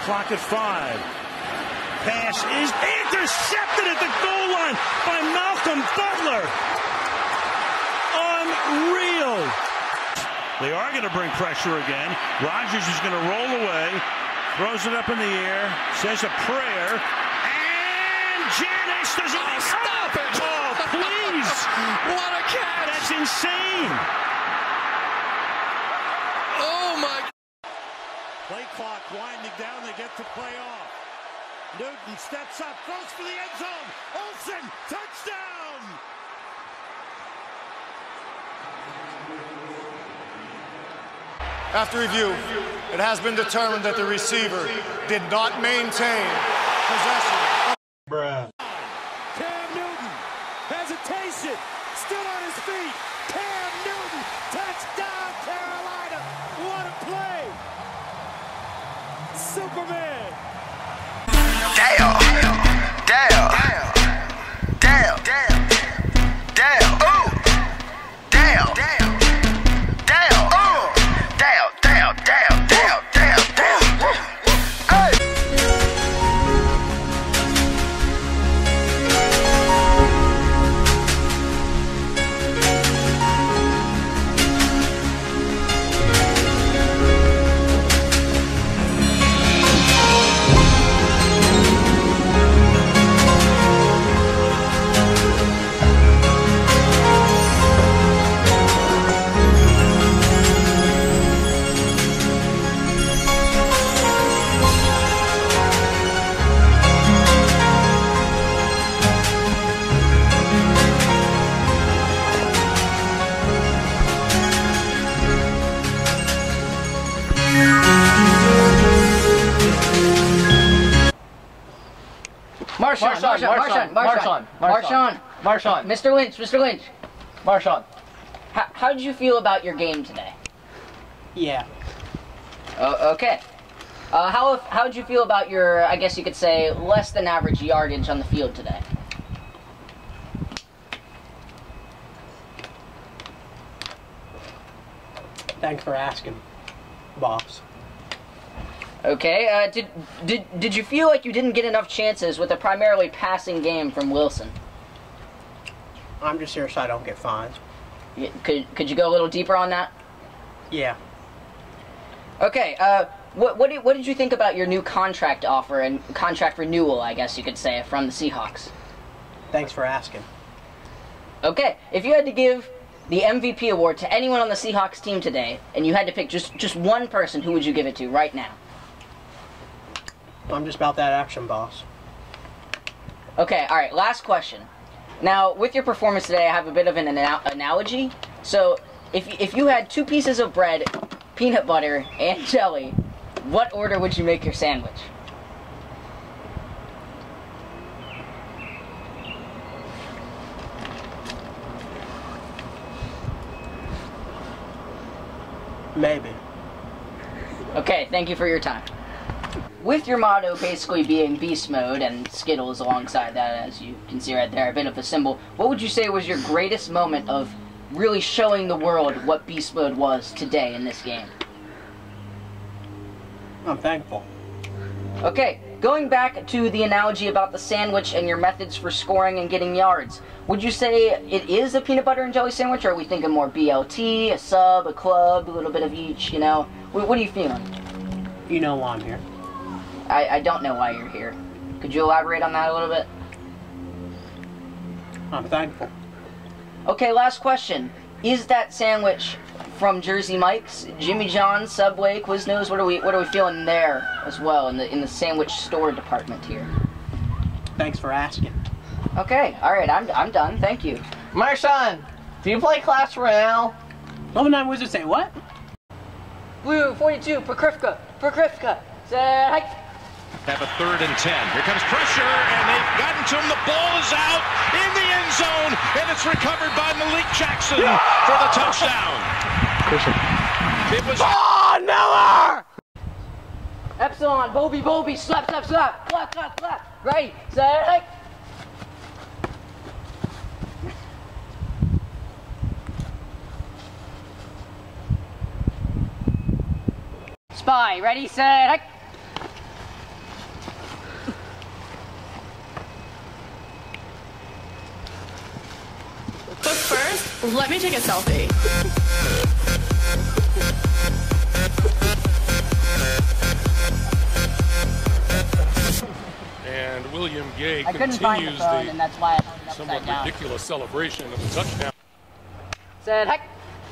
clock at 5. Pass is intercepted at the goal line by Malcolm Butler. Unreal. They are going to bring pressure again. Rodgers is going to roll away, throws it up in the air, says a prayer, and Janice does it. Stop it! Oh, please! What a catch! That's insane. Oh my! Play clock winding down. They get to play off. Newton steps up, throws for the end zone. Olsen, touchdown! After review, it has been determined that the receiver did not maintain possession. Cam Newton, hesitation, still on his feet. Cam Newton, touchdown Carolina. What a play! Superman. Damn. Marshawn. Mr. Lynch. Marshawn. How did you feel about your game today? Yeah. Okay. How did you feel about your, I guess you could say, less than average yardage on the field today? Thanks for asking, boss. Okay, did you feel like you didn't get enough chances with a primarily passing game from Wilson? I'm just here so I don't get fined. Could you go a little deeper on that? Yeah. Okay, what did you think about your new contract offer and contract renewal, I guess you could say, from the Seahawks? Thanks for asking. Okay, if you had to give the MVP award to anyone on the Seahawks team today, and you had to pick just one person, who would you give it to right now? I'm just about that action, boss. Okay, alright, last question. Now, with your performance today, I have a bit of an analogy. So, if you had 2 pieces of bread, peanut butter, and jelly, what order would you make your sandwich? Maybe. Okay, thank you for your time. With your motto basically being beast mode and Skittles alongside that, as you can see right there, a bit of a symbol, what would you say was your greatest moment of really showing the world what beast mode was today in this game? I'm thankful. Okay, going back to the analogy about the sandwich and your methods for scoring and getting yards, would you say it is a peanut butter and jelly sandwich, or are we thinking more BLT, a sub, a club, a little bit of each, you know? What are you feeling? You know why I'm here. I don't know why you're here. Could you elaborate on that a little bit? I'm thankful. Okay, last question. Is that sandwich from Jersey Mike's, Jimmy John's, Subway, Quiznos? What are we feeling there as well in the sandwich store department here? Thanks for asking. Okay, all right, I'm done. Thank you. Marshawn, do you play Clash Royale? Level 9 Wizards say what? Blue 42, Prokrivka. Set. Have a 3rd and 10. Here comes pressure, and they've gotten to him. The ball is out in the end zone, and it's recovered by Malik Jackson for the touchdown. It was... Oh, Miller! Epsilon, Bobby, slap. Ready, set. Spy, ready, set. But first, let me take a selfie. And William Gay I couldn't find the continues phone, and that's why I held it upside somewhat down. ridiculous celebration of the touchdown. Said, heck.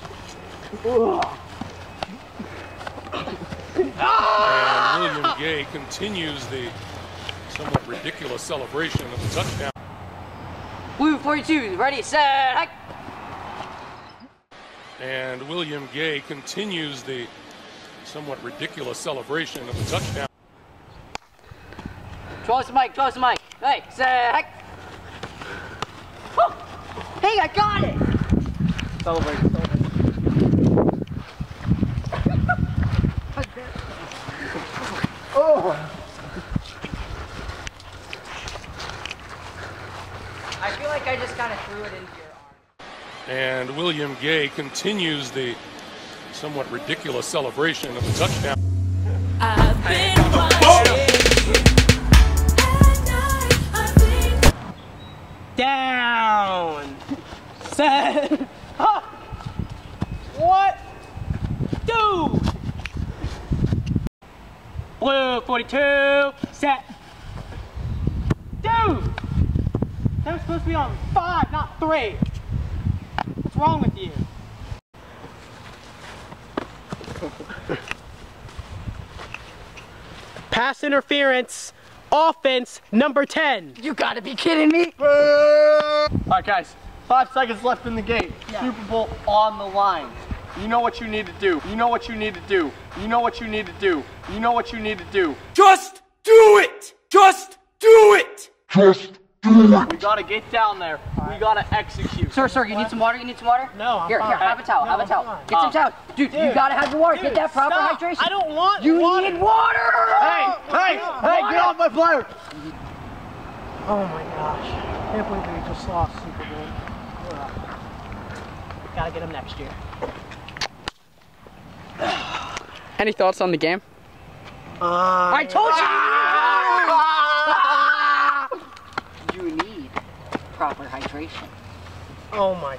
And William Gay continues the somewhat ridiculous celebration of the touchdown. Blue 42, ready, set, heck. And William Gay continues the somewhat ridiculous celebration of the touchdown. Close the mic, close the mic. Hey, set, heck. Woo. Hey, I got it. Celebrate. Oh. I feel like I just kind of threw it into your arm. And William Gay continues the somewhat ridiculous celebration of the touchdown. I've been Down. Set. Huh. What? Dude. Blue 42. Set. Dude. That was supposed to be on 5, not 3. What's wrong with you? Pass interference. Offense number 10. You gotta be kidding me. Alright guys, 5 seconds left in the game. Super Bowl on the line. You know what you need to do. You know what you need to do. You know what you need to do. You know what you need to do. Just do it! Just do it! Just do it! We gotta get down there. We gotta execute. Sir, you need some water? You need some water? No, I'm Here, fine. have a towel, No, have a I'm towel. fine. Get some towel. Dude, you gotta have your water. Get that proper Stop. hydration. I don't want You water. need water! Hey, get off my player! Oh my gosh. I can't believe we just lost Super Bowl. Ugh. Gotta get him next year. Any thoughts on the game? I told you! You need proper hydration. Oh my.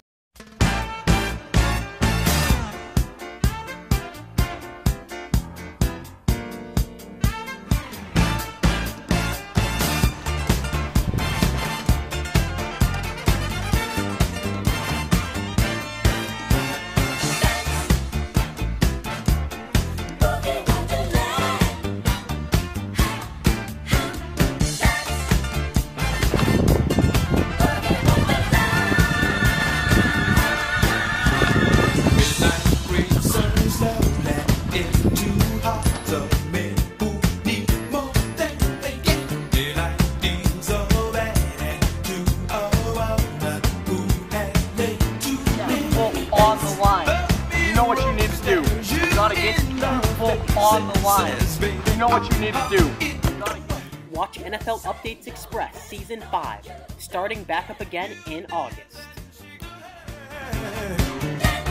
On the line. You know what you need to do. Watch NFLUpdatesExpress Season 5, starting back up again in August.